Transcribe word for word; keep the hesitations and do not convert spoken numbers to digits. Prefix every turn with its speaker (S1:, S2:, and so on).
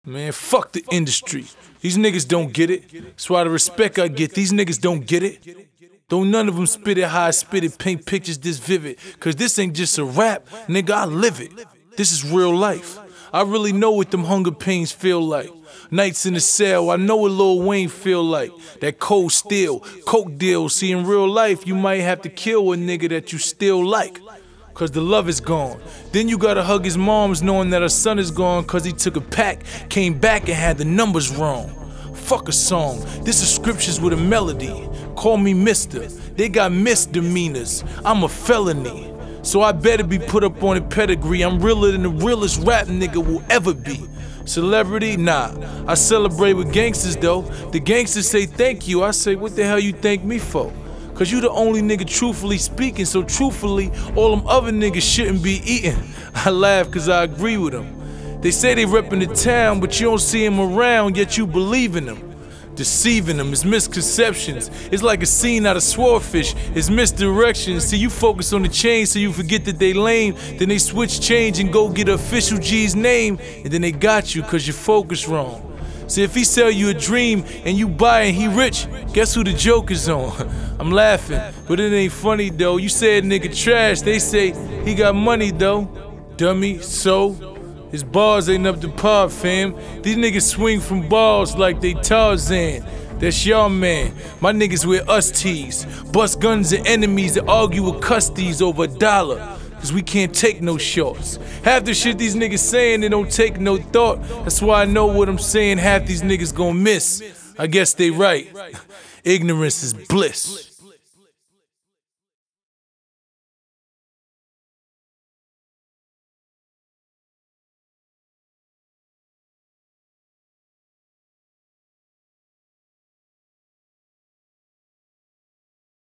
S1: Man, fuck the industry. These niggas don't get it. That's why the respect I get, these niggas don't get it. Don't none of them spit it how I spit it, paint pictures this vivid. Cause this ain't just a rap, nigga, I live it. This is real life. I really know what them hunger pains feel like. Nights in the cell, I know what Lil Wayne feel like. That cold steel, coke deal. See, in real life, you might have to kill a nigga that you still like. Cause the love is gone. Then you gotta hug his moms knowing that her son is gone cause he took a pack, came back and had the numbers wrong. Fuck a song, this is scriptures with a melody. Call me mister, they got misdemeanors, I'm a felony. So I better be put up on a pedigree, I'm realer than the realest rap nigga will ever be. Celebrity? Nah, I celebrate with gangsters though. The gangsters say thank you, I say what the hell you thank me for? Cause you the only nigga truthfully speaking, so truthfully, all them other niggas shouldn't be eating. I laugh cause I agree with them. They say they reppin' the town, but you don't see them around, yet you believe in them. Deceiving them is misconceptions. It's like a scene out of Swordfish. It's misdirection. See, you focus on the change so you forget that they lame. Then they switch change and go get official G's name. And then they got you cause you focus wrong. See, if he sell you a dream and you buy and he rich, guess who the joke is on? I'm laughing, but it ain't funny though. You said nigga trash, they say he got money though. Dummy, so? His bars ain't up to par, fam. These niggas swing from balls like they Tarzan. That's y'all man. My niggas wear us tees. Bust guns at enemies that argue with custies over a dollar. Cause we can't take no shorts. Half the shit these niggas saying, they don't take no thought. That's why I know what I'm saying half these niggas gon' miss. I guess they right. Ignorance is bliss.